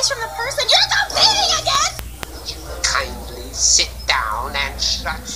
advice from the person you're competing against. Would you kindly sit down and shut